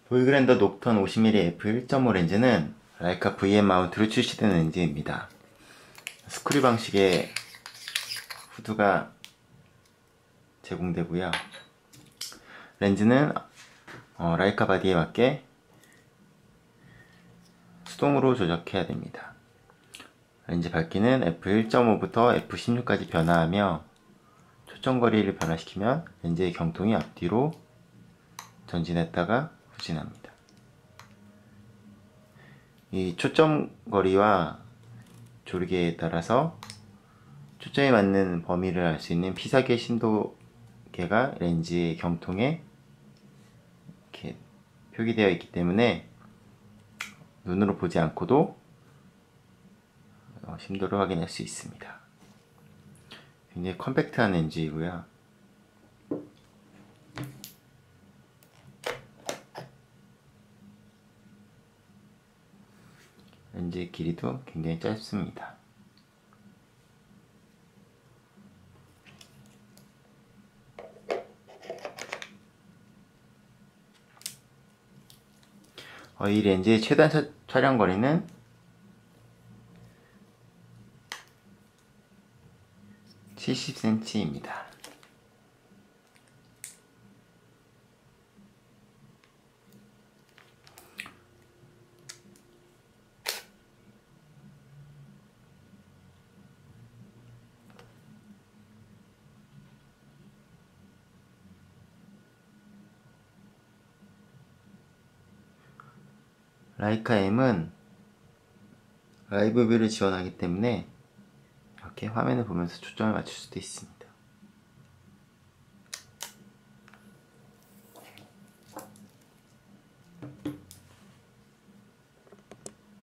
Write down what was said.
보이그랜더 녹턴 50mm f1.5 렌즈는 라이카 VM 마운트로 출시된 렌즈입니다. 스크류 방식의 후드가 제공되고요. 렌즈는 라이카 바디에 맞게 수동으로 조작해야 됩니다. 렌즈 밝기는 f1.5부터 f16까지 변화하며 초점거리를 변화시키면 렌즈의 경통이 앞뒤로 전진했다가 후진합니다. 이 초점거리와 조리개에 따라서 초점에 맞는 범위를 알 수 있는 피사계 심도계가 렌즈의 경통에 이렇게 표기되어 있기 때문에 눈으로 보지 않고도 심도를 확인할 수 있습니다. 굉장히 컴팩트한 렌즈이고요. 렌즈의 길이도 굉장히 짧습니다. 이 렌즈의 최단 촬영 거리는 70cm입니다. 라이카 M은 라이브 뷰를 지원하기 때문에 이렇게 화면을 보면서 초점을 맞출 수도 있습니다.